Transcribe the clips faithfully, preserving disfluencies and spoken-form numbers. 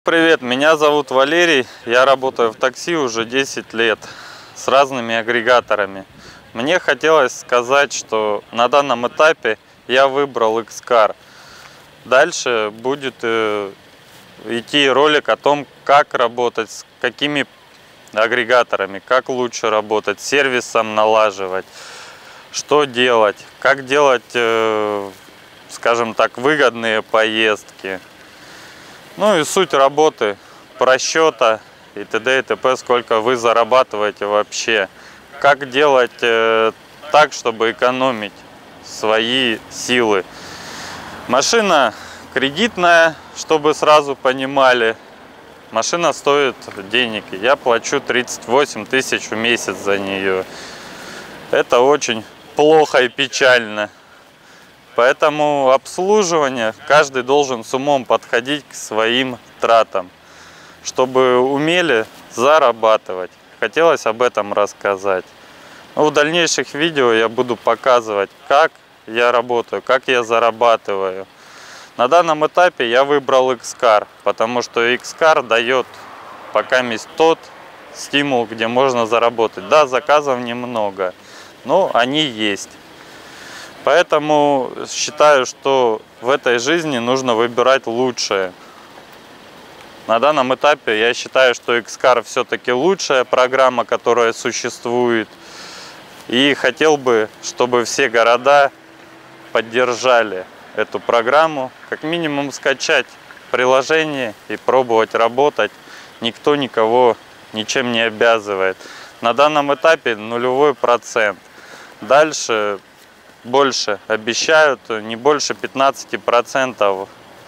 Привет, меня зовут Валерий, я работаю в такси уже десять лет с разными агрегаторами. Мне хотелось сказать, что на данном этапе я выбрал X-Car. Дальше будет э, идти ролик о том, как работать, с какими агрегаторами, как лучше работать, сервисом налаживать, что делать, как делать, э, скажем так, выгодные поездки. Ну и суть работы, просчета и т.д. и т.п., сколько вы зарабатываете вообще. Как делать э, так, чтобы экономить свои силы. Машина кредитная, чтобы сразу понимали. Машина стоит денег. Я плачу тридцать восемь тысяч в месяц за нее. Это очень плохо и печально. Поэтому обслуживание каждый должен с умом подходить к своим тратам, чтобы умели зарабатывать. Хотелось об этом рассказать. Но в дальнейших видео я буду показывать, как я работаю, как я зарабатываю. На данном этапе я выбрал X-Car, потому что X-Car дает пока есть тот стимул, где можно заработать. Да, заказов немного, но они есть. Поэтому считаю, что в этой жизни нужно выбирать лучшее. На данном этапе я считаю, что X-Car все-таки лучшая программа, которая существует. И хотел бы, чтобы все города поддержали эту программу. Как минимум скачать приложение и пробовать работать. Никто никого ничем не обязывает. На данном этапе нулевой процент. Дальше больше обещают, не больше пятнадцати процентов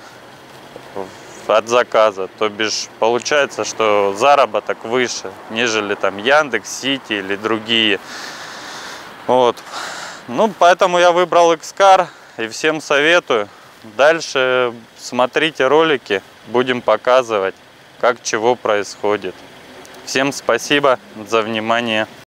от заказа. То бишь получается, что заработок выше, нежели там Яндекс.Сити или другие. Вот. Ну, поэтому я выбрал X-Car и всем советую. Дальше смотрите ролики, будем показывать, как чего происходит. Всем спасибо за внимание.